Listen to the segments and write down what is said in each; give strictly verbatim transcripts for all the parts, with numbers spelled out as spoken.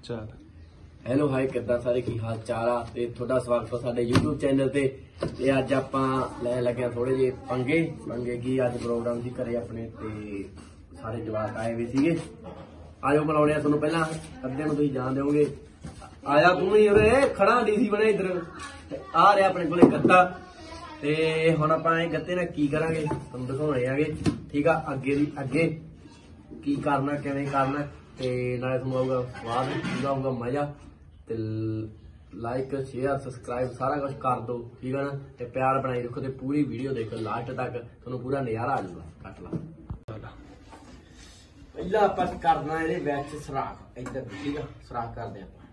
चल hello hi किदा सारे की हाल चाल आ ते थोड़ा स्वागत है साडे यूट्यूब चैनल ते ते अज आपां लैन लगे थोड़े जे पंगे पंगे की अज प्रोग्राम सी घरे अपने ते सारे जवाक आए हुए सीगे आयो मिलाने तुहानूं पहला अद्धे नूं तुसीं जान दोगे आया तू ही उरे खड़ा डीसी बने इधर ते आ रहा अपने कोले गत्ता ते हुण आपां इह गत्ते नाल की करांगे तुहानूं दिखाउणे आगे ठीक आ अगे दी अगे की करना किवें करना ते नाले तुहानूं आऊगा स्वाद पूरा आऊगा मजा ते लाइक शेयर सबसक्राइब सारा कुछ कर दो ठीक है ना ते प्यार बनाई रखो ते पूरी वीडियो देखो लास्ट तक तुहानूं पूरा नज़ारा आ जाऊगा कट ला पहला आपां करना इहदे विच सुराख इधर ठीक है सुराख करदे आपां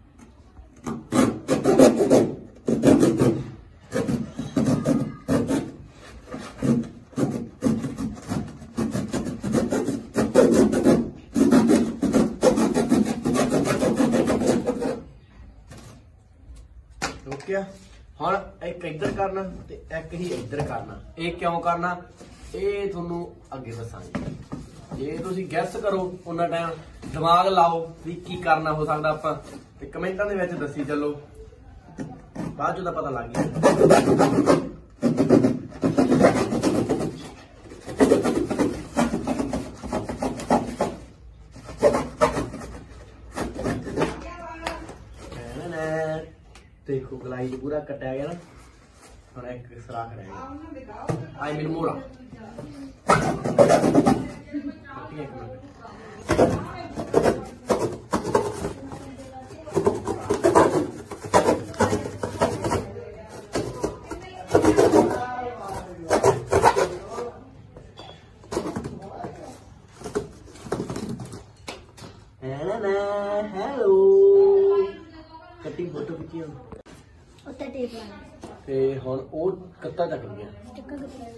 हुण एक इधर करना ते एक ही इधर करना ये क्यों करना ये तुहानूं अगे दसांगे जे तुसीं गैस करो उन्ना टाइम दिमाग लाओ भी की करना हो सकदा आपां ते कमेंटां दे विच दसी चलो बाद चों तां पता लग गया देखो गलाई पूरा कटा गया ना और एक सुराख रह गया आई मीन मोड़ा हेलो कटिंग फोटो खिंची उत्ते टेप लाना ते हुण ओ कत्ता चक लिया स्टिकर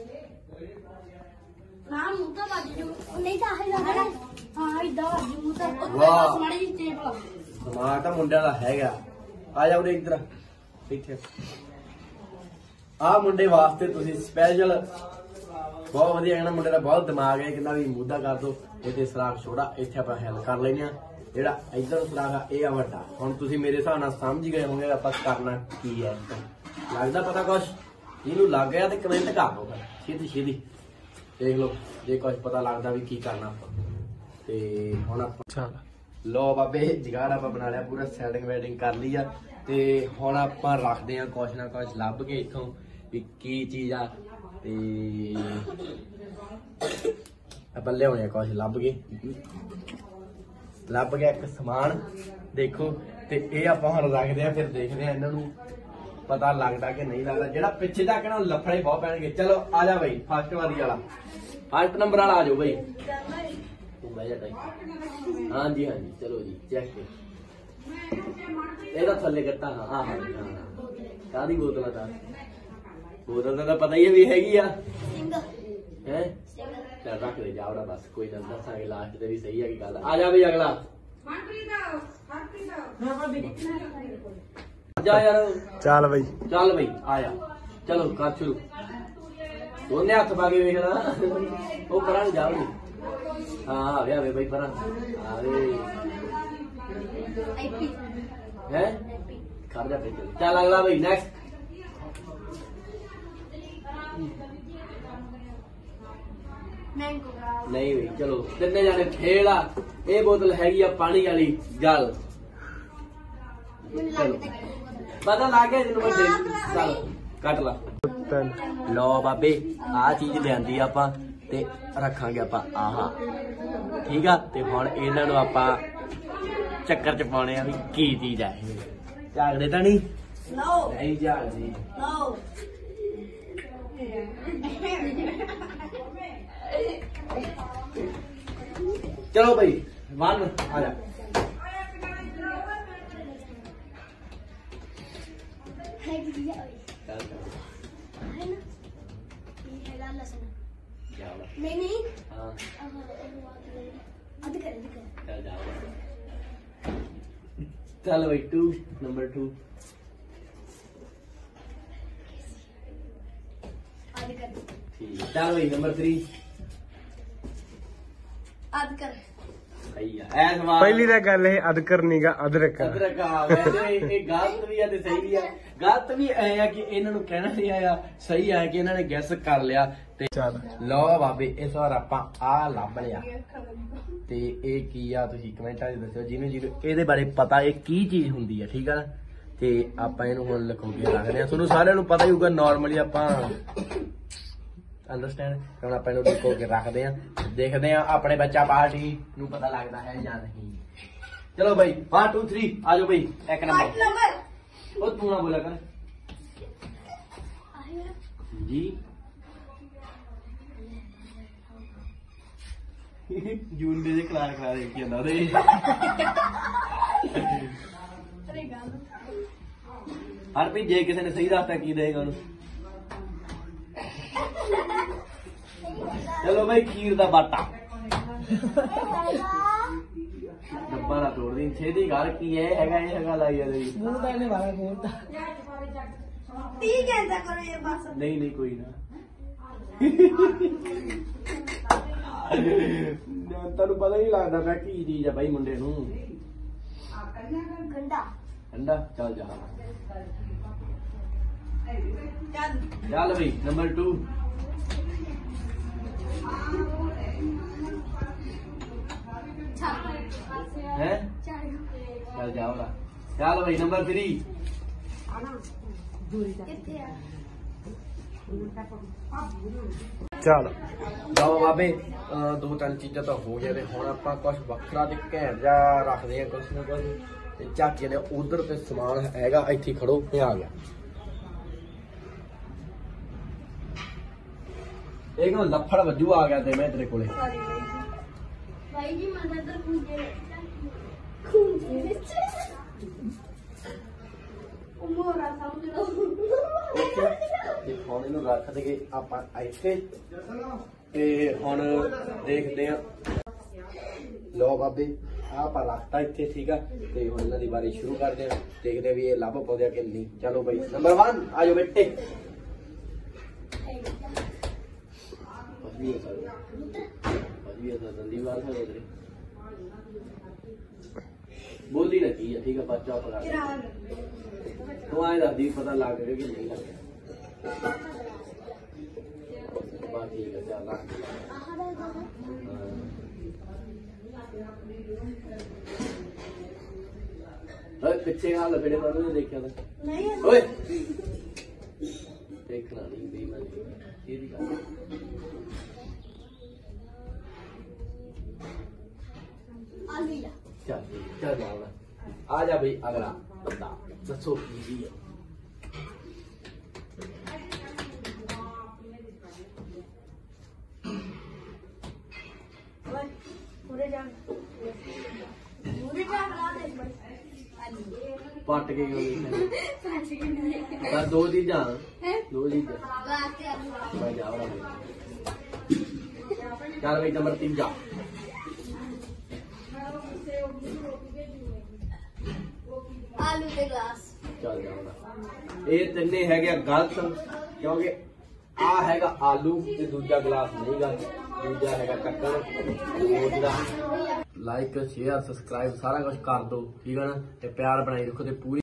ना मुंह तो बाजू जो नहीं तो है लगा हां इधर बाजू मुंह तो उत्ते बस माड़ी जी टेप ला दिमाग तां मुंडे दा हैगा आ जा उरे इधर इत्थे आ मुंडे वास्ते तुसीं स्पैशल बहुत वधिया कहना मुंडे दा बहुत दिमाग है कहंदा भी मुद्दा कर दो इत्थे सराख छोड़ा इत्थे आपां हैल कर लैने आ ਜਿਹੜਾ ਇਧਰ ਸਰਾਖ ਆ ਇਹ ਆ ਵੱਡਾ ਹੁਣ ਤੁਸੀਂ ਮੇਰੇ ਹਿਸਾਬ ਨਾਲ ਸਮਝ ਗਏ ਹੋਗੇ ਆਪਾਂ ਕਰਨਾ ਕੀ ਹੈ ਲੱਗਦਾ ਪਤਾ ਕੁਛ ਇਹਨੂੰ ਲੱਗ ਗਿਆ ਤੇ ਕਮੈਂਟ ਕਰ ਦਿਓ ਫਿਰ ਛੇਤੀ ਛੇਤੀ ਦੇਖ ਲਓ ਜੇ ਕੁਛ ਪਤਾ ਲੱਗਦਾ ਵੀ ਕੀ ਕਰਨਾ ਆਪਾਂ ਤੇ ਹੁਣ ਆਪਾਂ चल ਲੋ ਬਾਬੇ ਜਿਗਾੜ ਆਪਾਂ ਬਣਾ ਲਿਆ ਪੂਰਾ ਸੈਟਿੰਗ ਵੈਟਿੰਗ ਕਰ ਲਈ ਆ ਤੇ ਹੁਣ ਆਪਾਂ ਰੱਖਦੇ ਆ ਕੁਛ ਨਾ ਕੁਛ ਲੱਭ ਕੇ ਇੱਥੋਂ ਵੀ ਕੀ ਚੀਜ਼ ਆ ਤੇ ਆਪਾਂ ਲਿਆਉਣੇ ਆ ਕੁਛ ਲੱਭ ਕੇ ਲੱਭ ਗਿਆ ਇੱਕ ਸਮਾਨ ਦੇਖੋ ਤੇ ਇਹ ਆਪਾਂ ਹੁਣ ਰੱਖਦੇ ਆ ਫਿਰ ਦੇਖਦੇ ਆ ਇਹਨਾਂ ਨੂੰ ਪਤਾ ਲੱਗਦਾ ਕਿ ਨਹੀਂ ਲੱਗਦਾ ਜਿਹੜਾ ਪਿੱਛੇ ਤੱਕ ਨਾ ਲਫੜੇ ਬਹੁਤ ਪੈਣਗੇ ਚਲੋ ਆ ਜਾ ਬਈ ਫਸਟ ਵਾਰੀ ਵਾਲਾ ਫਸਟ ਨੰਬਰ ਵਾਲਾ ਆ ਜਾਓ ਬਈ ਤੂੰ ਬਹਿ ਜਾ ਤਾਈ ਹਾਂਜੀ ਹਾਂਜੀ ਚਲੋ ਜੀ ਚੈੱਕ ਇਹਦਾ ਥੱਲੇ ਕੱਟਾ ਹਾਂ ਹਾਂ ਹਾਂ ਕਾਦੀ ਬੋਤਲ ਦਾ ਬੋਤਲ ਦਾ ਤਾਂ ਪਤਾ ਹੀ ਹੈ ਵੀ ਹੈਗੀ ਆ ਹੈ चल रख दे जा बस कोई ना दसांगे लास्ट ते भी सही है गल आ जा भाई अगला जा यार चल भाई चल भाई आया चलो कर शुरू दोने हाथ पा के वेखना ओ परा जाओ हां आवे आवे भाई परा आवे हैं खा जा भाई चल अगला भाई नेक्स्ट नहीं भाई चलो तिने जाने खेला ये बोतल हैगी आ पानी वाली गल चलो पता लग गया जिन्होंने चल कट ला लो बाबे आ चीज लियांदी आपां ते रखांगे आपां आहा ठीक आ ते हुण इन्हां नूं आपां चक्कर च पाउणे आ भी की चीज है झागदे तां नहीं नो नहीं झागदी नो चलो भाई वन आ जा नहीं नहीं हाँ अध कर चल जाओ चल भाई टू नंबर टू चल भाई नंबर थ्री आद कर ਸਹੀ ਆ ਐਸ ਵਾਰ ਪਹਿਲੀ ਤਾਂ ਗੱਲ ਇਹ ਅਦਕਰ ਨੀਗਾ ਅਦਰਕ ਆ। ਅਦਰਕ ਆ ਵੈਸੇ ਇਹ ਗਲਤ ਵੀ ਆ ਤੇ ਸਹੀ ਵੀ ਆ। ਗਲਤ ਵੀ ਐ ਆ ਕਿ ਇਹਨਾਂ ਨੂੰ ਕਹਿਣਾ ਨਹੀਂ ਆਇਆ, ਸਹੀ ਆ ਕਿ ਇਹਨਾਂ ਨੇ ਗੈਸ ਕਰ ਲਿਆ। ਤੇ ਚੱਲ ਲਓ ਬਾਬੇ ਇਸ ਵਾਰ ਆਪਾਂ ਆ ਲੱਭ ਲਿਆ ਤੇ ਇਹ ਕੀ ਆ ਤੁਸੀਂ ਕਮੈਂਟਾਂ 'ਚ ਦੱਸਿਓ ਜਿਹਨੂੰ ਜਿਹਨੂੰ ਇਹਦੇ ਬਾਰੇ ਪਤਾ ਇਹ ਕੀ ਚੀਜ਼ ਹੁੰਦੀ ਆ, ਠੀਕ ਆ ਨਾ। ਤੇ ਆਪਾਂ ਇਹਨੂੰ ਹੁਣ ਲੁਕੋ ਕੇ ਰੱਖਦੇ ਆ, ਤੁਹਾਨੂੰ ਸਾਰਿਆਂ ਨੂੰ ਪਤਾ ਹੀ ਹੋਊਗਾ ਨਾਰਮਲੀ ਆਪਾਂ ਅੰਡਰਸਟੈਂਡ। ਹੁਣ ਆਪਾਂ ਇਹਨੂੰ ਲੁਕੋ ਕੇ ਰੱਖਦੇ ਆ, ਦੇਖਦੇ ਆ ਆਪਣੇ ਬੱਚਾ ਪਾਰਟੀ ਨੂੰ ਪਤਾ ਲੱਗਦਾ ਹੈ ਜਾਂ ਨਹੀਂ। ਚਲੋ ਬਾਈ वन टू थ्री आ जाओ भाई एक नंबर वो तू ना बोला कर जी जून दे दे करा करा दे की अंदर हर भी जे किसी ने सही रास्ता की देगा चलो भाई खीर दा बाटा डब्बा ना तोड़ दी छेदी घर की है हैगा ये हैगा लाई है तेरी मुंह तो इन्हें बाहर बोलता ठीक है ऐसा करो ये बस नहीं नहीं कोई ना ਤੈਨੂੰ ਪਤਾ ਨਹੀਂ ਲੱਗਦਾ ਮੈਂ ਕੀ ਚੀਜ਼ ਆ ਬਾਈ ਮੁੰਡੇ ਨੂੰ ਗੰਡਾ ਗੰਡਾ ਚੱਲ ਜਾ ਚੱਲ ਬਈ ਨੰਬਰ टू है चल जाओ ना चल भाई नंबर थ्री ਚੱਲ ਜਾਓ ਬਾਬੇ ਦੋ ਤਿੰਨ ਚੀਜ਼ਾਂ ਤਾਂ ਹੋ ਗਈਆਂ ਤੇ ਹੁਣ ਆਪਾਂ ਕੁਝ ਵੱਖਰਾ ਤੇ ਘੈਂਟ ਜਾ ਰੱਖਦੇ ਆ ਕੁਛ ਨਾ ਕੁਛ ਤੇ ਚਾਚੇ ਨੇ ਉਧਰ ਤੇ ਸਮਾਨ ਹੈਗਾ ਇੱਥੇ ਖੜੋ ਇਹ ਆ ਗਿਆ ਇਹ ਕਿਉਂ ਲੱਫੜ ਵੱਜੂ ਆ ਗਿਆ ਤੇ ਮੈਂ ਤੇਰੇ ਕੋਲੇ भाई जी मैं इधर खूंजे खूंजे ਵਿੱਚ ਉਹ ਮੋਰਾ ਸਮਝ ਲਓ ਓਕੇ ਤੇ ਹੁਣ ਇਹਨੂੰ ਰੱਖ ਦੇਗੇ ਆਪਾਂ ਇੱਥੇ ਤੇ ਹੁਣ ਦੇਖਦੇ ਆ ਲੋ ਬਾਬੇ ਆ ਆਪਾਂ ਰੱਖਤਾ ਇੱਥੇ ਠੀਕ ਆ ਤੇ ਹੁਣ ਇਹਨਾਂ ਦੀ ਵਾਰੀ ਸ਼ੁਰੂ ਕਰਦੇ ਆ ਦੇਖਦੇ ਆ ਵੀ ਇਹ ਲੱਭ ਪਾਉਂਦੇ ਆ ਕਿ ਨਹੀਂ ਚਲੋ ਬਾਈ ਨੰਬਰ वन ਆ ਜਾਓ ਬੇਟੇ ਵਧੀਆ ਸਰ ਵਧੀਆ ਸਰ ਦੰਦੀ ਵਾਰ ਹੋ ਗਏ ਬੋਲੀ ਲੱਗੀ ਆ ਠੀਕ ਆ ਬੱਚਾ ਪਕੜ ਤੂੰ ਆਏ ਦੱਸਦੀ ਪਤਾ ਲੱਗ ਰਿਹਾ ਕਿ ਨਹੀਂ ਲੱਗਿਆ ਬਾ ਠੀਕ ਹੈ ਚੱਲ ਓਏ ਪਿੱਛੇ ਹਾਲ ਬੜੇ ਪਰ ਨੂੰ ਦੇਖਿਆ ਤਾਂ ਨਹੀਂ ਓਏ ਦੇਖਣਾ ਨਹੀਂ ਬੇਈਮਾਨੀ ਇਹਦੀ ਗੱਲ ਆ ਗਿਆ ਚੱਲ ਚੱਲ ਜਾਓ ਆ ਜਾ ਬਈ ਅਗਲਾ ਬੰਦਾ ਦੱਸੋ ਕੀ ਹੈ ਓਏ ਪੂਰੇ ਜਾ ਪੂਰੇ ਜਾ ਲਾ ਦੇ ਪੱਟ ਕੇ ਕਿਉਂ ਨਹੀਂ ਸੱਚ ਕਿ ਨਹੀਂ ਤਾਂ ਦੋ ਚੀਜ਼ਾਂ ਹੈ ਦੋ ਚੀਜ਼ਾਂ ਵਾਸਤੇ ਆਲੂ ਮੈਂ ਜਾ ਰਹਾ ਚੱਲ ਬਈ ਨੰਬਰ तीन ਜਾ ਆਲੂ ਦੇ ਗਲਾਸ ਚੱਲ ਜਾਣਾ ਇਹ ਤਿੰਨੇ ਹੈਗੇ ਗਲਤ ਕਿਉਂਕਿ ਆ ਹੈਗਾ ਆਲੂ ਤੇ ਦੂਜਾ ਗਲਾਸ ਨਹੀਂ ਗਾ ਦੂਜਾ ਹੈਗਾ ਟੱਕਰ ਦੂਜਾ ਲਾਈਕ ਸ਼ੇਅਰ ਸਬਸਕ੍ਰਾਈਬ ਸਾਰਾ ਕੁਝ ਕਰ ਦਿਓ ਠੀਕ ਹੈ ਨਾ ਤੇ ਪਿਆਰ ਬਣਾਈ ਰੱਖੋ ਤੇ ਪੂਰੀ